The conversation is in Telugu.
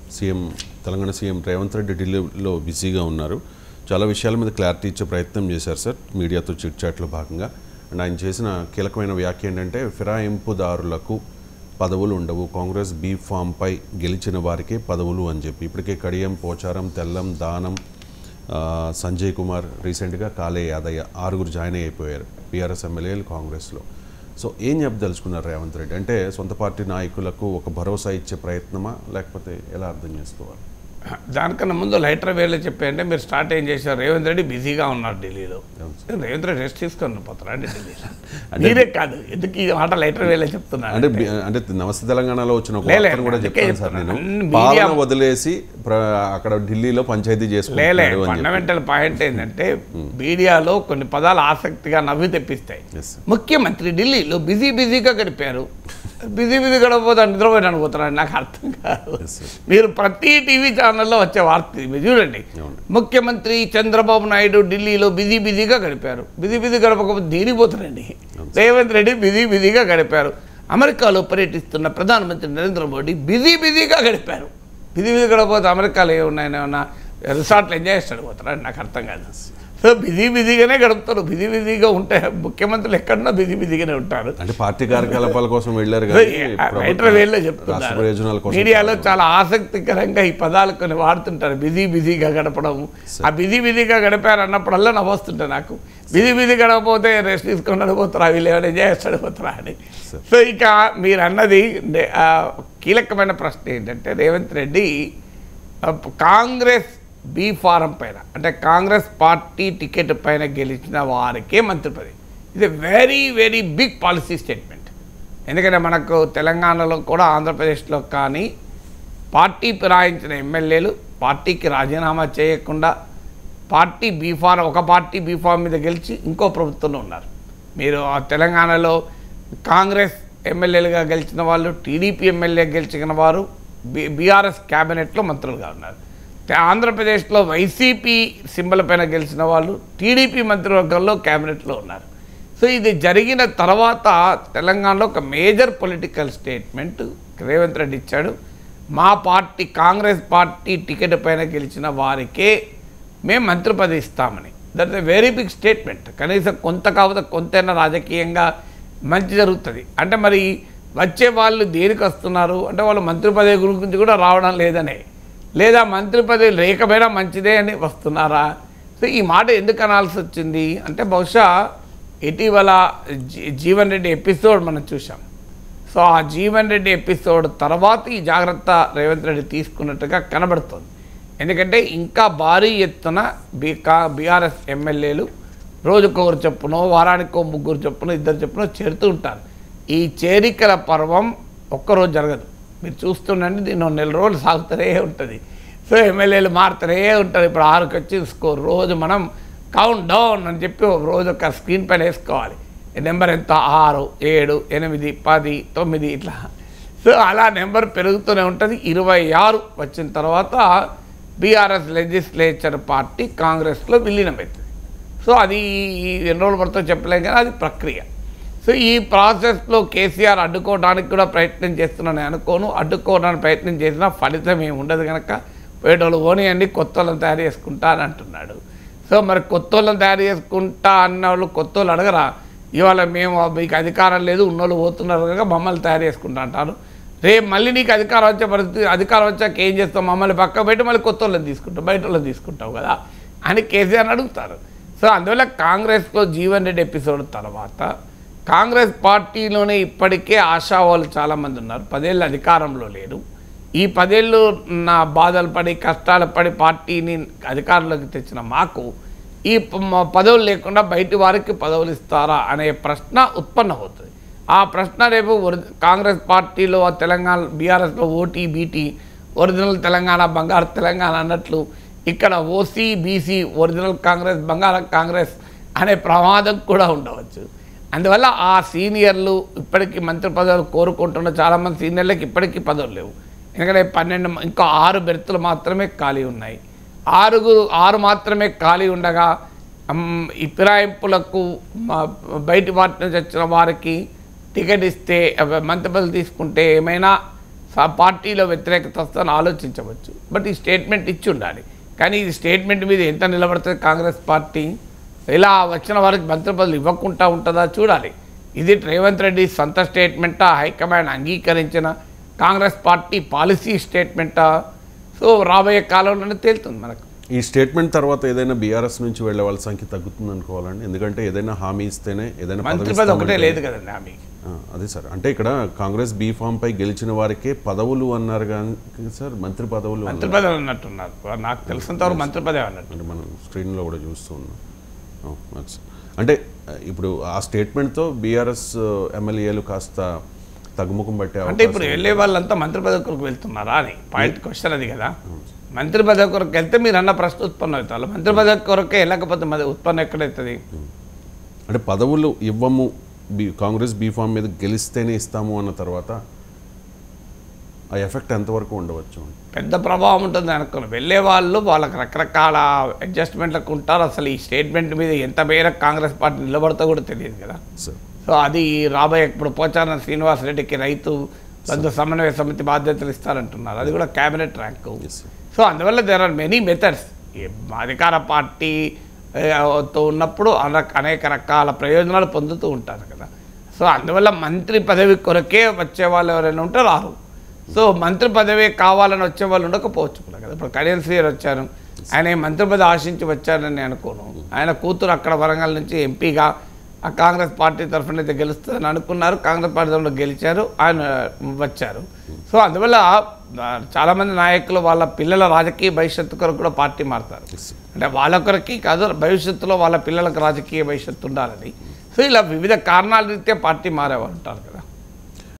తెలంగాణ సీఎం రేవంత్ రెడ్డి ఢిల్లీలో బిజీగా ఉన్నారు. చాలా విషయాల మీద క్లారిటీ ఇచ్చే ప్రయత్నం చేశారు సార్ మీడియాతో చిట్ చాట్లో భాగంగా. అండ్ ఆయన చేసిన కీలకమైన వ్యాఖ్య ఏంటంటే ఫిరాయింపుదారులకు పదవులు ఉండవు, కాంగ్రెస్ బీ ఫామ్పై గెలిచిన వారికే పదవులు అని చెప్పి. ఇప్పటికే కడియం, పోచారం, తెల్లం, దానం, సంజయ్ కుమార్, రీసెంట్గా కాలే యాదయ్య 6 జాయిన్ అయిపోయారు బీఆర్ఎస్ ఎమ్మెల్యేలు కాంగ్రెస్లో. సో ఏం చెప్పదలుచుకున్నారు రేవంత్ రెడ్డి? అంటే సొంత పార్టీ నాయకులకు ఒక భరోసా ఇచ్చే ప్రయత్నమా, లేకపోతే ఎలా అర్థం చేసుకోవాలి? దానికన్నా ముందు లైటర్ వేలో చెప్పారంటే మీరు స్టార్ట్ ఏం చేశారు, రేవంత్ రెడ్డి బిజీగా ఉన్నారు ఢిల్లీలో. రేవంత్ రెడ్డి రెస్ట్ తీసుకొని పోతారా అంటే ఢిల్లీలో? మీరే కాదు, ఎందుకు ఈ మాట లైటర్ వేలో చెప్తున్నారు అంటే నమస్తే తెలంగాణలో వచ్చిన కూడా చెప్పాను సార్, నేను పాలన వదిలేసి అక్కడ ఢిల్లీలో పంచాయతీ చేసుకున్నాను. ఫండమెంటల్ పాయింట్ ఏంటంటే మీడియాలో కొన్ని పదాలు ఆసక్తిగా నవ్వి తెప్పిస్తాయి. ముఖ్యమంత్రి ఢిల్లీలో బిజీగా గడిపారు. బిజీ గడపపోతే నిద్రపోయాను పోతారని నాకు అర్థం కాదు. మీరు ప్రతి టీవీ ఛానల్లో వచ్చే వార్త మీరు చూడండి, ముఖ్యమంత్రి చంద్రబాబు నాయుడు ఢిల్లీలో బిజీగా గడిపారు. బిజీ గడపకపోతే దీనిపోతారండి. రేవంత్ రెడ్డి బిజీగా గడిపారు. అమెరికాలో పర్యటిస్తున్న ప్రధానమంత్రి నరేంద్ర మోడీ బిజీగా గడిపారు. బిజీ గడపకపోతే అమెరికాలో ఏమన్నా రిసార్ట్లు ఎంజాయ్ చేస్తాడు పోతారని నాకు అర్థం కాదు. సో బిజీగానే గడుపుతారు. బిజీగా ఉంటే ముఖ్యమంత్రులు ఎక్కడన్నా బిజీగానే ఉంటారు. అంటే పార్టీ కార్యకలాపాల కోసం వెళ్ళారు. చెప్తున్నారు మీడియాలో చాలా ఆసక్తికరంగా ఈ పదాలు కొన్ని వాడుతుంటారు. బిజీగా గడపడం, ఆ బిజీగా గడిపారు అన్నప్పుడల్లా నవ్వొస్తుంటారు నాకు. బిజీ గడపపోతే రెస్ట్ తీసుకొని అడిపోతారా, వీళ్ళు ఏమైనా చేస్తాడు పోతారా అని. సో ఇక మీరు అన్నది కీలకమైన ప్రశ్న ఏంటంటే, రేవంత్ రెడ్డి కాంగ్రెస్ బీ ఫారం పైన, అంటే కాంగ్రెస్ పార్టీ టికెట్ పైన గెలిచిన వారికే మంత్రి పదవి. ఇది వెరీ బిగ్ పాలసీ స్టేట్మెంట్. ఎందుకంటే మనకు తెలంగాణలో కూడా ఆంధ్రప్రదేశ్లో కానీ పార్టీ ఫిరాయించిన ఎమ్మెల్యేలు పార్టీకి రాజీనామా చేయకుండా పార్టీ బీఫారం, ఒక పార్టీ బీఫారం మీద గెలిచి ఇంకో ప్రభుత్వంలో ఉన్నారు. మీరు తెలంగాణలో కాంగ్రెస్ ఎమ్మెల్యేలుగా గెలిచిన వాళ్ళు, టీడీపీ ఎమ్మెల్యే గెలిచిన వారు బీఆర్ఎస్ క్యాబినెట్లో మంత్రులుగా ఉన్నారు. ఆంధ్రప్రదేశ్లో వైసీపీ సింబల్ పైన గెలిచిన వాళ్ళు టీడీపీ మంత్రివర్గంలో క్యాబినెట్లో ఉన్నారు. సో ఇది జరిగిన తర్వాత తెలంగాణలో ఒక major political statement Revanth Reddy ఇచ్చాడు. మా పార్టీ కాంగ్రెస్ పార్టీ టికెట్ పైన గెలిచిన వారికే మేము మంత్రి పదవి ఇస్తామని. That's a very big statement. కనీసం కొంత కాకపోతే కొంతైనా రాజకీయంగా మంచి జరుగుతుంది. అంటే మరి వచ్చే వాళ్ళు దేనికి వస్తున్నారు అంటే, వాళ్ళు మంత్రి పదవి గురించి కూడా రావడం లేదనే, లేదా మంత్రి పదవి లేకపోయినా మంచిదే అని వస్తున్నారా? సో ఈ మాట ఎందుకు అనాల్సి వచ్చింది అంటే, బహుశా ఇటీవల జీవన్ రెడ్డి ఎపిసోడ్ మనం చూసాం. సో ఆ జీవన్ రెడ్డి ఎపిసోడ్ తర్వాత ఈ జాగ్రత్త రేవంత్ రెడ్డి తీసుకున్నట్టుగా కనబడుతుంది. ఎందుకంటే ఇంకా భారీ ఎత్తున బీఆర్ఎస్ ఎమ్మెల్యేలు రోజుకొకరు చొప్పునో, వారానికో 3 చొప్పునో, 2 చొప్పునో చేరుతూ ఉంటారు. ఈ చేరికల పర్వం ఒక్కరోజు జరగదు. మీరు చూస్తుండండి, దీన్ని 1 నెల రోజులు సాగుతూనే ఉంటుంది. సో ఎమ్మెల్యేలు మారుతూనే ఉంటారు. ఇప్పుడు 6కి వచ్చి స్కోర్, రోజు మనం కౌంట్ డౌన్ అని చెప్పి రోజు ఒక స్క్రీన్ పైన వేసుకోవాలి. నెంబర్ ఎంత, 6, 7, 8, 10, 9 ఇట్లా. సో అలా నెంబర్ పెరుగుతూనే ఉంటుంది. 26 వచ్చిన తర్వాత బీఆర్ఎస్ లెజిస్లేచర్ పార్టీ కాంగ్రెస్లో విలీనమవుతుంది. సో అది ఎన్ని రోజులు పడుతుందో చెప్పలేం కానీ అది ప్రక్రియ. సో ఈ ప్రాసెస్లో కేసీఆర్ అడ్డుకోవడానికి కూడా ప్రయత్నం చేస్తున్నాను అనుకోను. అడ్డుకోవడానికి ప్రయత్నం చేసినా ఫలితం ఏమి ఉండదు కనుక పోయేటోళ్ళు పోనీయండి, కొత్త వాళ్ళని తయారు చేసుకుంటా అని అంటున్నాడు. సో మరి కొత్త వాళ్ళని తయారు చేసుకుంటా అన్న వాళ్ళు కొత్త వాళ్ళు అడగరా, ఇవాళ మేము మీకు అధికారం లేదు, ఉన్నోళ్ళు పోతున్నారు కనుక మమ్మల్ని తయారు చేసుకుంటా అంటారు. రేపు మళ్ళీ నీకు అధికారం వచ్చే పరిస్థితి, అధికారం వచ్చాక ఏం చేస్తావు, మమ్మల్ని పక్క పెట్టి మళ్ళీ కొత్త వాళ్ళని తీసుకుంటావు, బయట వాళ్ళని తీసుకుంటావు కదా అని కేసీఆర్ని అడుగుతారు. సో అందువల్ల కాంగ్రెస్లో జీవన్ రెడ్డి ఎపిసోడ్ తర్వాత కాంగ్రెస్ పార్టీలోనే ఇప్పటికే ఆశావాళ్ళు చాలామంది ఉన్నారు. 10 ఏళ్ళు అధికారంలో లేరు. ఈ 10 ఏళ్ళు నా బాధలు పడి కష్టాలు పడి పార్టీని అధికారంలోకి తెచ్చిన మాకు ఈ పదవులు లేకుండా బయటి వారికి పదవులు ఇస్తారా అనే ప్రశ్న ఉత్పన్నమవుతుంది. ఆ ప్రశ్న రేపు కాంగ్రెస్ పార్టీలో తెలంగాణ బీఆర్ఎస్లో ఓటీ బీటీ ఒరిజినల్ తెలంగాణ బంగారు తెలంగాణ అన్నట్లు ఇక్కడ ఓసీ బీసీ ఒరిజినల్ కాంగ్రెస్ బంగారం కాంగ్రెస్ అనే ప్రమాదం కూడా ఉండవచ్చు. అందువల్ల ఆ సీనియర్లు ఇప్పటికీ మంత్రి పదవులు కోరుకుంటున్న చాలామంది సీనియర్లకు ఇప్పటికీ పదవులు లేవు. ఎందుకంటే 12 ఇంకా 6 బెర్తులు మాత్రమే ఖాళీ ఉన్నాయి. 6 మాత్రమే ఖాళీ ఉండగా ఈ ఫిరాయింపులకు బయటి వాటి నుంచి వచ్చిన వారికి టికెట్ ఇస్తే మంత్రి పదవులు తీసుకుంటే ఏమైనా పార్టీలో వ్యతిరేకత వస్తుందని ఆలోచించవచ్చు. బట్ ఈ స్టేట్మెంట్ ఇచ్చి ఉండాలి. కానీ ఈ స్టేట్మెంట్ మీద ఎంత నిలబడుతుంది కాంగ్రెస్ పార్టీ? ఇలా వచ్చిన వారికి మంత్రి పదవులు ఇవ్వకుండా ఉంటుందా చూడాలి. ఇది రేవంత్ రెడ్డి సొంత స్టేట్మెంటా, హైకమాండ్ అంగీకరించిన కాంగ్రెస్ పార్టీ పాలసీ స్టేట్మెంటా? సో రాబోయే కాలంలోనే తేలుతుంది మనకు. ఈ స్టేట్మెంట్ తర్వాత ఏదైనా బీఆర్ఎస్ నుంచి వెళ్ళే వాళ్ళ సంఖ్య తగ్గుతుంది అనుకోవాలండి. ఎందుకంటే ఏదైనా హామీ ఇస్తేనే ఏదైనా మంత్రి పదవి ఒకటే లేదు కదండి హామీ. అదే సార్, అంటే ఇక్కడ కాంగ్రెస్ బీఫామ్ పై గెలిచిన వారికే పదవులు అన్నారు కానీ సార్ మంత్రి పదవులు అన్నట్టున్నారు. నాకు తెలిసినంత వరకు మంత్రి పదవి అన్నట్టు అంటే మనం స్క్రీన్లో కూడా చూస్తూ ఉన్నాం. అంటే ఇప్పుడు ఆ స్టేట్మెంట్తో బీఆర్ఎస్ ఎమ్మెల్యేలు కాస్త తగ్గుముఖం పట్టే అంటే ఇప్పుడు వెళ్ళే వాళ్ళంతా మంత్రి పదవి కొరకు వెళ్తున్నారా అని పాయింట్ క్వశ్చన్ అది కదా. మంత్రి పదవి కొరకు వెళ్తే మీరు అన్న ప్రశ్న ఉత్పన్నం అవుతారు. మంత్రి పదవి కొరకే వెళ్ళకపోతే ఉత్పన్నం ఎక్కడవుతుంది? అంటే పదవులు ఇవ్వము, కాంగ్రెస్ బీఫామ్ మీద గెలిస్తేనే ఇస్తాము అన్న తర్వాత ఆ ఎఫెక్ట్ ఎంతవరకు ఉండవచ్చు? పెద్ద ప్రభావం ఉంటుంది అనుకుని వెళ్ళే వాళ్ళు వాళ్ళకి రకరకాల అడ్జస్ట్మెంట్లకు ఉంటారు. అసలు ఈ స్టేట్మెంట్ మీద ఎంత మేరకు కాంగ్రెస్ పార్టీ నిలబడతా కూడా తెలియదు కదా. సో అది రాబోయే ఇప్పుడు పోచారం శ్రీనివాసరెడ్డికి రైతు బంధు సమన్వయ సమితి బాధ్యతలు ఇస్తారంటున్నారు. అది కూడా క్యాబినెట్ ర్యాంకు. సో అందువల్ల దేర్ ఆర్ మెనీ మెథడ్స్. అధికార పార్టీతో ఉన్నప్పుడు అనేక రకాల ప్రయోజనాలు పొందుతూ ఉంటారు కదా. సో అందువల్ల మంత్రి పదవి కొరకే వచ్చే వాళ్ళు ఎవరైనా ఉంటే రారు. సో మంత్రి పదవి కావాలని వచ్చే వాళ్ళు ఉండకపోవచ్చు కూడా కదా. ఇప్పుడు కళ్యాణ్ శ్రీగారు వచ్చారు, ఆయన మంత్రి పదవి ఆశించి వచ్చారని అనుకోను. ఆయన కూతురు అక్కడ వరంగల్ నుంచి ఎంపీగా ఆ కాంగ్రెస్ పార్టీ తరఫున అయితే గెలుస్తుందని అనుకున్నారు. కాంగ్రెస్ పార్టీ తరఫున గెలిచారు, ఆయన వచ్చారు. సో అందువల్ల చాలామంది నాయకులు వాళ్ళ పిల్లల రాజకీయ భవిష్యత్తు కొరకు కూడా పార్టీ మారుతారు. అంటే వాళ్ళ కొరకి కాదు, భవిష్యత్తులో వాళ్ళ పిల్లలకు రాజకీయ భవిష్యత్తు ఉండాలని. సో ఇలా వివిధ కారణాల రీత్యా పార్టీ మారేవాళ్ళు ఉంటారు కదా.